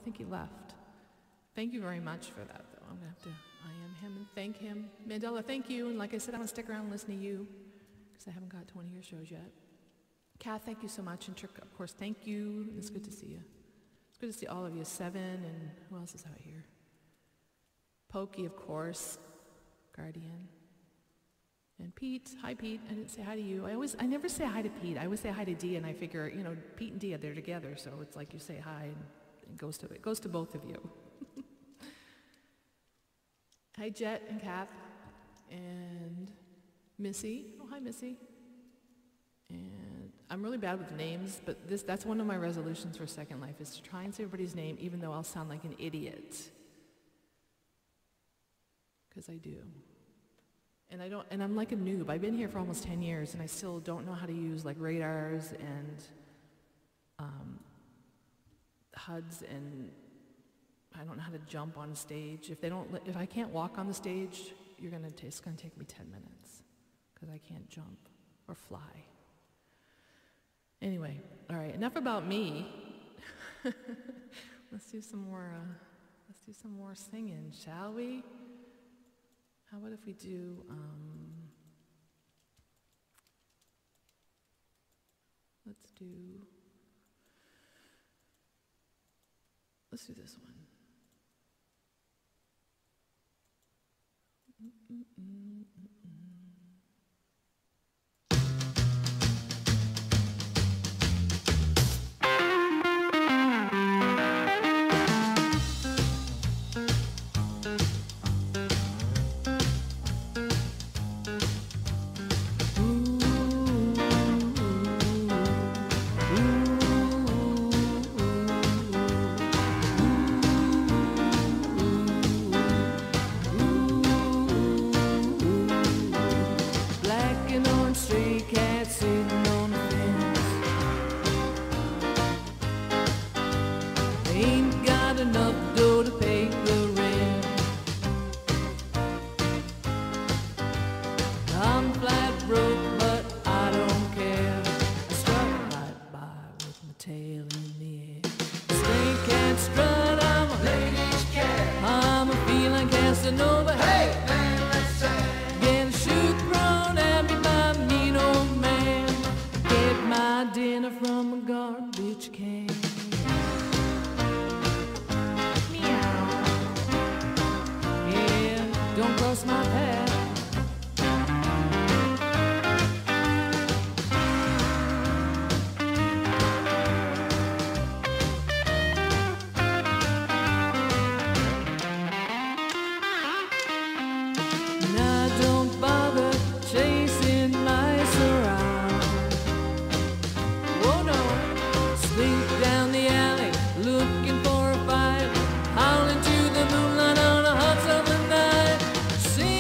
think he left. Thank you very much for that, though. I'm going to have to I am him and thank him. Mandela, thank you. And like I said, I'm going to stick around and listen to you because I haven't got to one of your shows yet. Kath, thank you so much. And Trick, of course, thank you. It's good to see you. It's good to see all of you. Seven, and who else is out here? Pokey, of course. Guardian. And Pete. Hi, Pete. I didn't say hi to you. I never say hi to Pete. I always say hi to Dia, and I figure, Pete and Dia, they're together, so it's like you say hi, and it goes to both of you. Hi, Jet and Kath and Missy. Oh, hi, Missy. And I'm really bad with names, but that's one of my resolutions for Second Life is to try and say everybody's name, even though I'll sound like an idiot. Because I do. And I'm like a noob. I've been here for almost 10 years, and I still don't know how to use like radars and HUDs, and I don't know how to jump on stage. If I can't walk on the stage, it's gonna take me 10 minutes because I can't jump or fly. Anyway, all right, enough about me. Let's do some more singing, shall we? How about if we do, let's do this one. Looking for a fight, howling to the moonlight on a hot summer night. Sing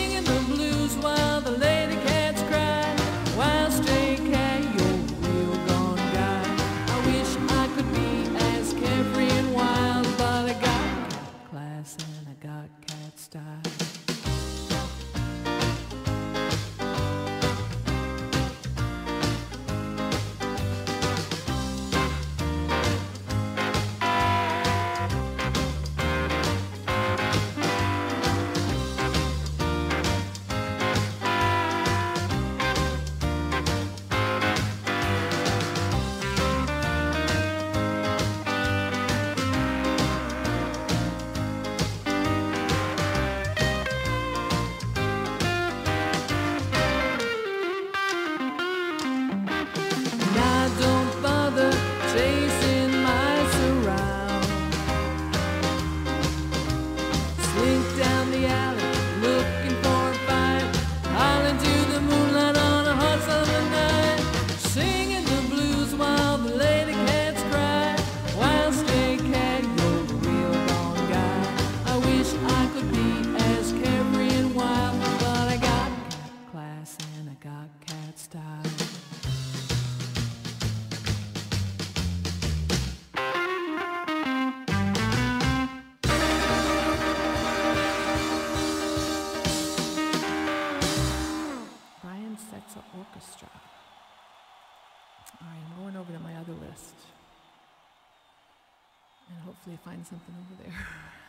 find something over there.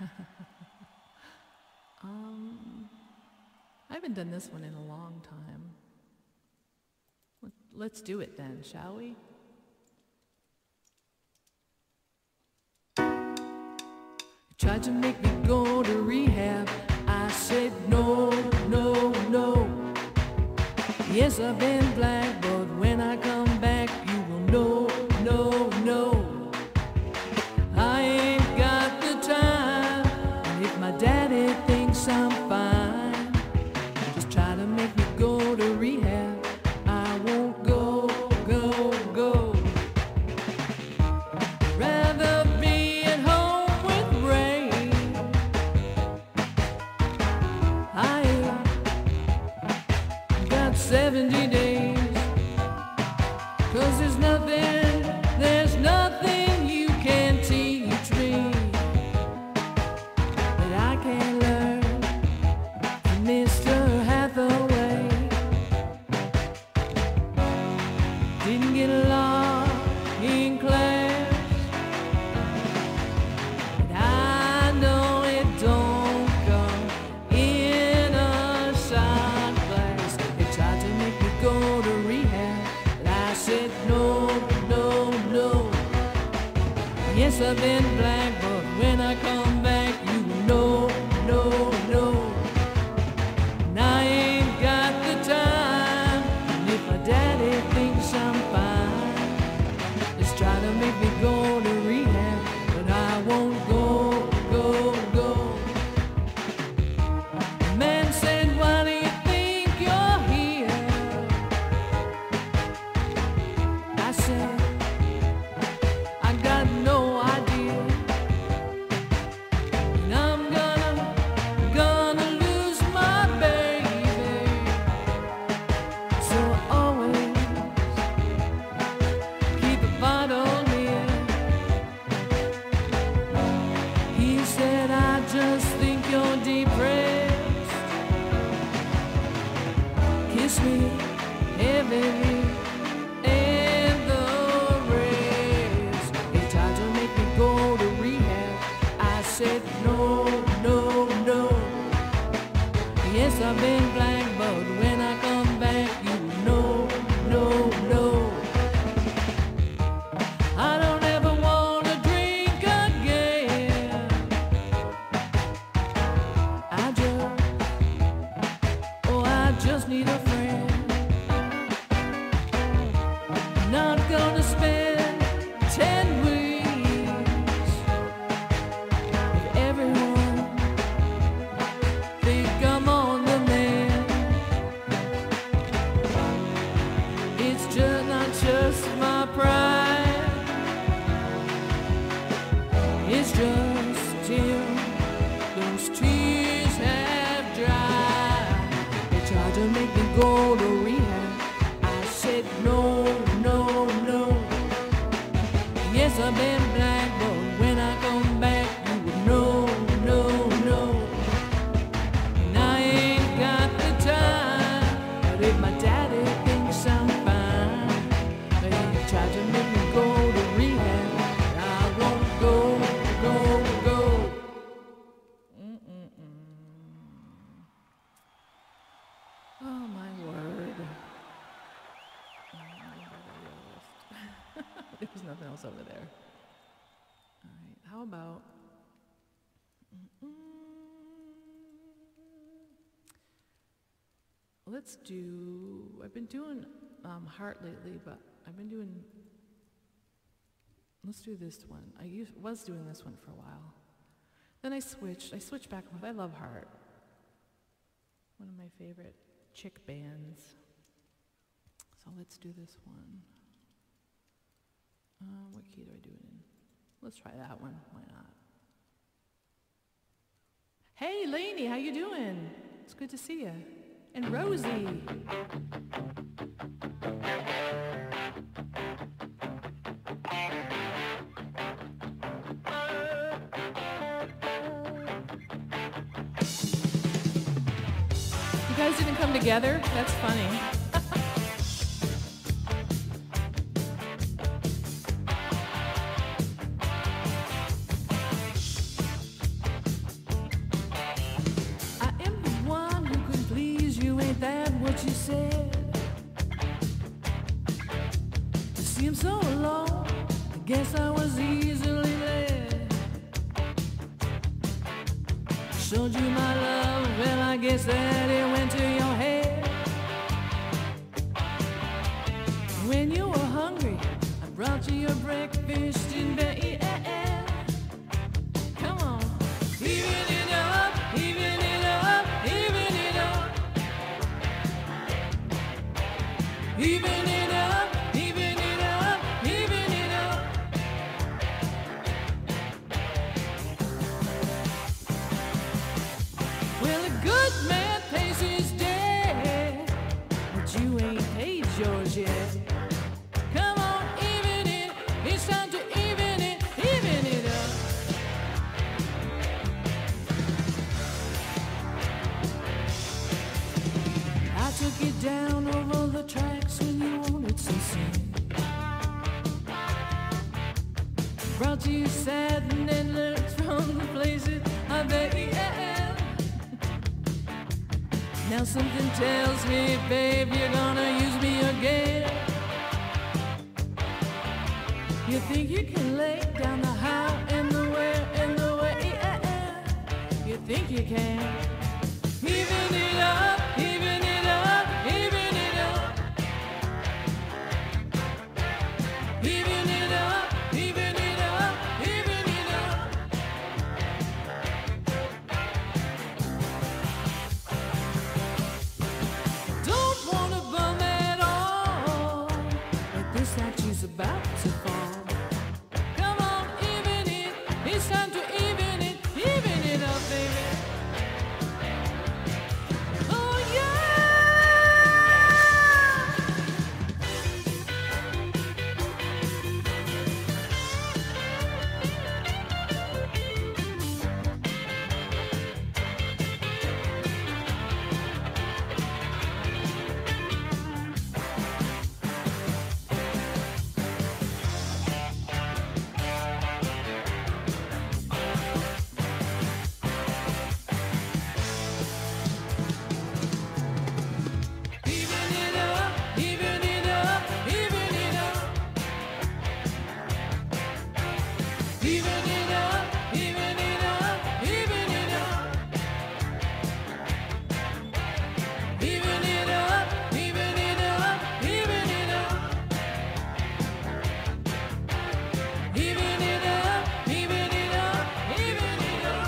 I haven't done this one in a long time. Let's do it then, shall we? Tried to make me go to rehab. I said no, no, no. Yes, I've been black, but when I come back, you will know, no, no. I ain't got the time, and if my daddy thinks I'm fine, just try to make me go to rehab. I won't go, go, go. Rather be at home with rain. I got 70 days, 'cause there's nothing you can teach me that I can't learn from Mr. Hathaway. Didn't get along in class, but I know it don't come in a shot glass. They tried to make me go to rehab, but I said no, no, no. Yes, I've been black, but when I come back, you know, no, no. And I ain't got the time, and if my daddy thinks I'm fine, just try to make me go to rehab, but I won't go, go, go. The man said, why do you think you're here? I said, I got no idea. And I'm gonna lose my baby. So I always keep a bottle near. He said, I just think you're depressed. Kiss me heavily and the rest. They tried to make me go to rehab. I said no, no, no. Yes, I've been black, but when I come back, you know, no, no. I don't ever want to drink again. I just need a friend. Not gonna spend 10 weeks with everyone. Think I'm on the mend. It's just not just my pride. It's just till those tears have dried. They tried to make me go to rehab. I said no, no, no. Yes, I've been black, but when I come back, you would know, no, no. And I ain't got the time, but if my daddy thinks I'm fine, they tried to make me go to rehab. I won't go, go, go. Oh my word. There's nothing else over there. All right, how about let's do, I've been doing Heart lately, but I've been doing, let's do this one. Was doing this one for a while. Then I switched back and forth. I love Heart. One of my favorite chick bands. So let's do this one. What key do I do it in? Let's try that one. Why not? Hey, Lainey, how you doing? It's good to see you. And Rosie. You guys didn't come together? That's funny. Guess I was easily led. Showed you my love, well I guess that it went to your head. When you were hungry, I brought you your breakfast in bed. Come on, even it up, even it up, even it up. Even it up, even it up, even it up. Well, a good man pays his debt, but you ain't paid yours yet. Come on, even it, it's time to even it up. I took you down over the tracks when you wanted some sin. Brought you satin and lyrics from the places I bet you had. Now something tells me, babe, you're gonna use me again. You think you can lay down the how and the where and the way. You think you can. Even it up, even it up, even it up. Even it up, even it up, even it up. Don't wanna bum at all, but this statue's about to fall. Come on, even it, it's time to even it up, baby. Oh yeah. Even it up, even it up, even it up. Even it up, even it up, even it up. Even it up, even it up, even it up. Even it up, even it up, even it up.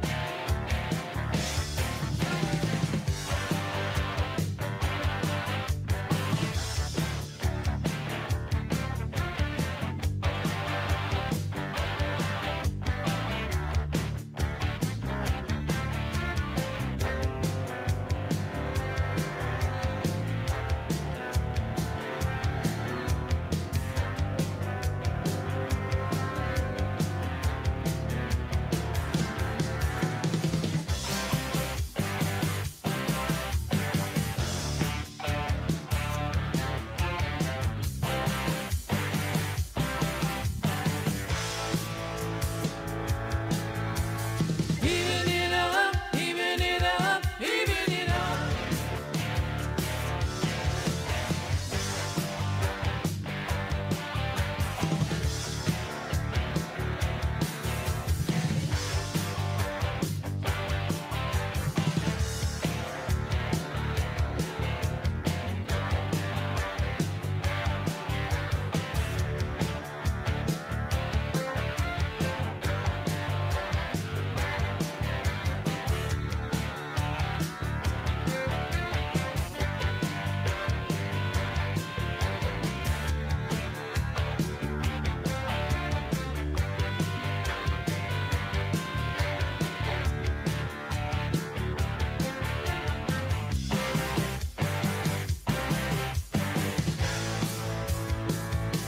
Even it up, even it up, even it up.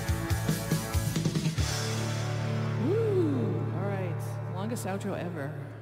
Woo! All right, longest outro ever.